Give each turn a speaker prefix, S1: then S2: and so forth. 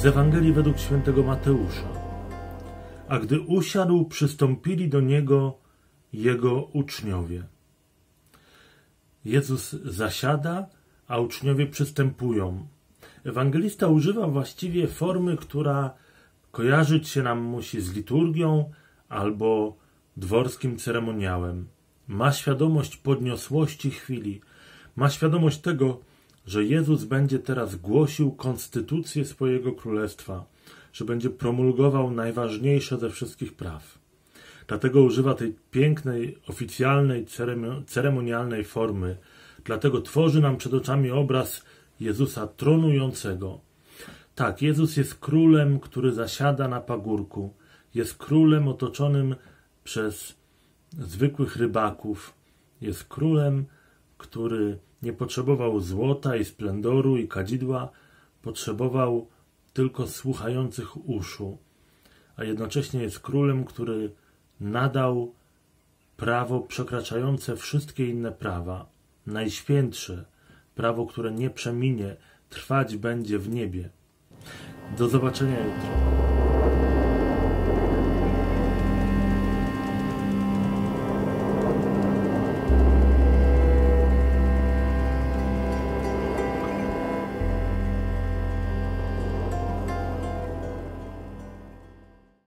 S1: Z Ewangelii według świętego Mateusza. A gdy usiadł, przystąpili do Niego Jego uczniowie. Jezus zasiada, a uczniowie przystępują. Ewangelista używa właściwie formy, która kojarzyć się nam musi z liturgią albo dworskim ceremoniałem. Ma świadomość podniosłości chwili. Ma świadomość tego, że Jezus będzie teraz głosił konstytucję swojego królestwa, że będzie promulgował najważniejsze ze wszystkich praw. Dlatego używa tej pięknej, oficjalnej, ceremonialnej formy. Dlatego tworzy nam przed oczami obraz Jezusa tronującego. Tak, Jezus jest królem, który zasiada na pagórku. Jest królem otoczonym przez zwykłych rybaków. Jest królem, który nie potrzebował złota i splendoru i kadzidła, potrzebował tylko słuchających uszu, a jednocześnie jest królem, który nadał prawo przekraczające wszystkie inne prawa, najświętsze, prawo, które nie przeminie, trwać będzie w niebie. Do zobaczenia jutro.